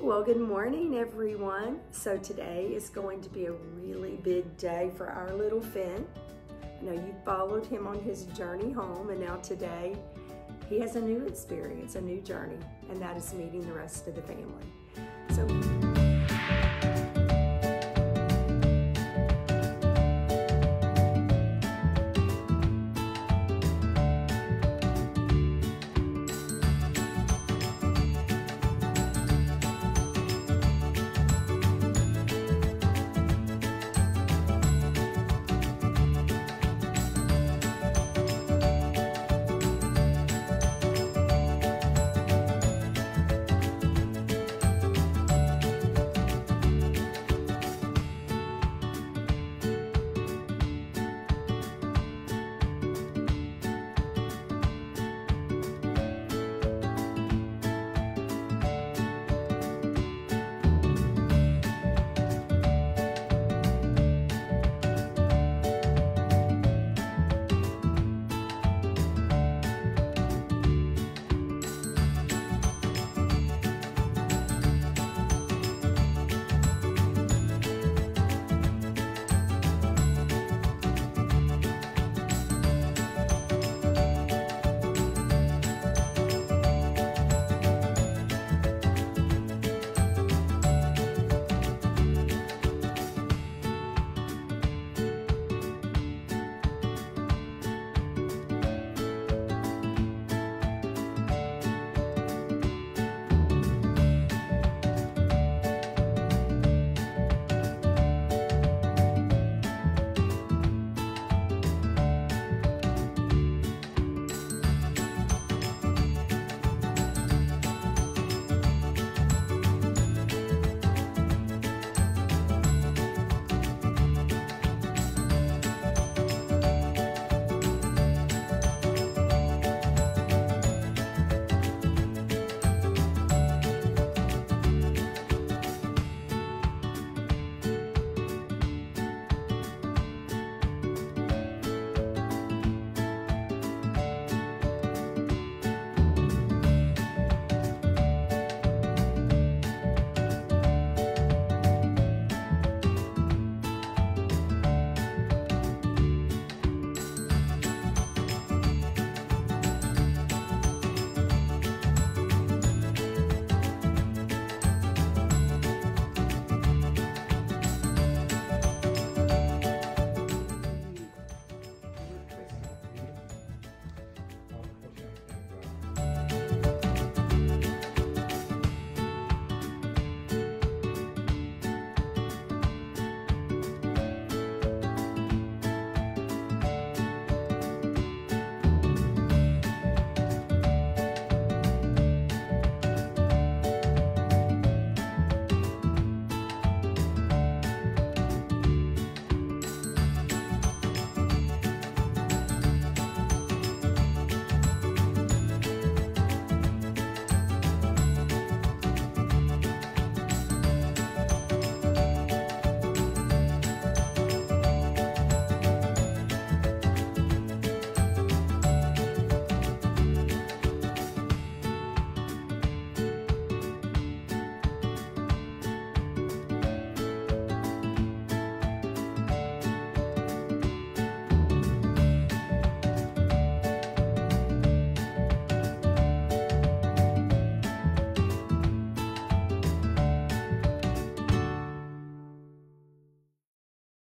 Well, good morning, everyone. So today is going to be a really big day for our little Finn. I know you followed him on his journey home, and now today he has a new experience, a new journey, and that is meeting the rest of the family.